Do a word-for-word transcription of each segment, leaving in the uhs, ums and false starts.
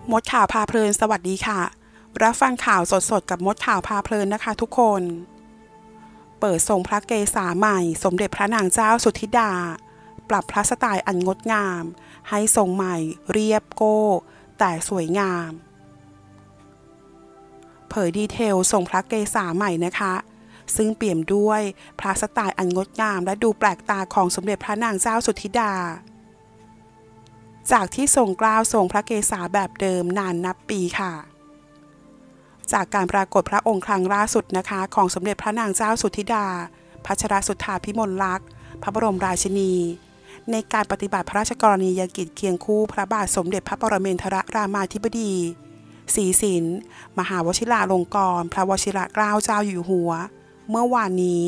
มดข่าวพาเพลินสวัสดีค่ะรับฟังข่าวสดๆกับมดข่าวพาเพลินนะคะทุกคนเปิดทรงพระเกศาใหม่สมเด็จพระนางเจ้าสุทธิดาปรับพระสไตล์อันงดงามให้ทรงใหม่เรียบโก้แต่สวยงามเผยดีเทลทรงพระเกศาใหม่นะคะซึ่งเปี่ยมด้วยพระสไตล์อันงดงามและดูแปลกตาของสมเด็จพระนางเจ้าสุทธิดาจากที่ทรงเกล้าทรงพระเกศาแบบเดิมนานนับปีค่ะจากการปรากฏพระองค์ครั้งล่าสุดนะคะของสมเด็จพระนางเจ้าสุทธิดาพัชรสุทธาภิมลลักษณ์พระบรมราชินีในการปฏิบัติพระราชกรณียกิจเคียงคู่พระบาทสมเด็จพระปรเมนทรรามาธิบดีศรีสินมหาวชิราลงกรณ์พระวชิรเกล้าเจ้าอยู่หัวเมื่อวานนี้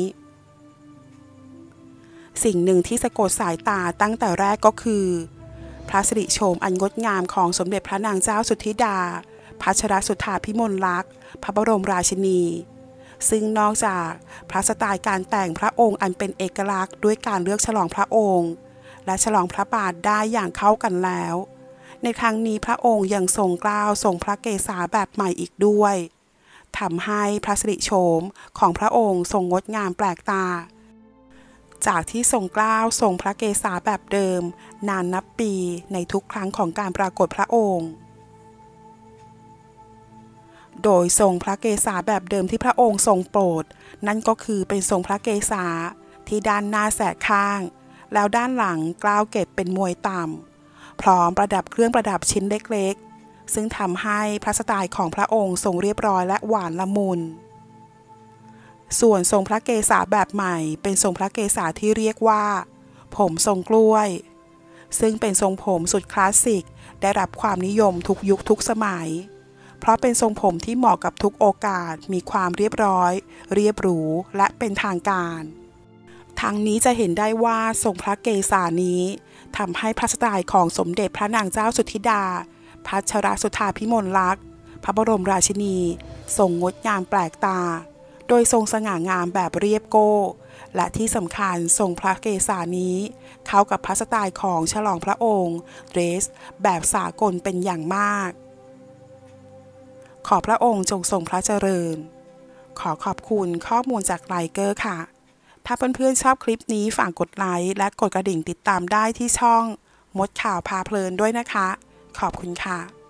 สิ่งหนึ่งที่สะกดสายตาตั้งแต่แรกก็คือพระสิริโฉมอันงดงามของสมเด็จพระนางเจ้าสุทธิดาพัชรสุทธาภิมลลักษณ์พระบรมราชินีซึ่งนอกจากพระสไตล์การแต่งพระองค์อันเป็นเอกลักษณ์ด้วยการเลือกฉลองพระองค์และฉลองพระบาทได้อย่างเข้ากันแล้วในครั้งนี้พระองค์ยังทรงเกล้าทรงพระเกศาแบบใหม่อีกด้วยทำให้พระสิริโฉมของพระองค์ทรงงดงามแปลกตาจากที่ทรงเกล้าทรงพระเกศาแบบเดิมนานนับปีในทุกครั้งของการปรากฏพระองค์โดยทรงพระเกศาแบบเดิมที่พระองค์ทรงโปรดนั่นก็คือเป็นทรงพระเกศาที่ด้านหน้าแสกข้างแล้วด้านหลังกล้าวเก็บเป็นมวยต่ำพร้อมประดับเครื่องประดับชิ้นเล็กๆซึ่งทำให้พระสไตล์ของพระองค์ทรงเรียบร้อยและหวานละมุนส่วนทรงพระเกศาแบบใหม่เป็นทรงพระเกศาที่เรียกว่าผมทรงกล้วยซึ่งเป็นทรงผมสุดคลาสสิกได้รับความนิยมทุกยุคทุกสมัยเพราะเป็นทรงผมที่เหมาะกับทุกโอกาสมีความเรียบร้อยเรียบหรูและเป็นทางการทั้งนี้จะเห็นได้ว่าทรงพระเกศานี้ทำให้พระสไตล์ของสมเด็จพระนางเจ้าสุทธิดาพัชรสุทธาภิมลลักษณ์พระบรมราชินีทรงงดงามแปลกตาโดยทรงสง่างามแบบเรียบโก้และที่สำคัญทรงพระเกศานี้เข้ากับพระสไตล์ของฉลองพระองค์เดรสแบบสากลเป็นอย่างมากขอพระองค์จงทรงพระเจริญขอขอบคุณข้อมูลจากไลเกอร์ค่ะถ้าเพื่อนๆชอบคลิปนี้ฝากกดไลค์และกดกระดิ่งติดตามได้ที่ช่องมดข่าวพาเพลินด้วยนะคะขอบคุณค่ะ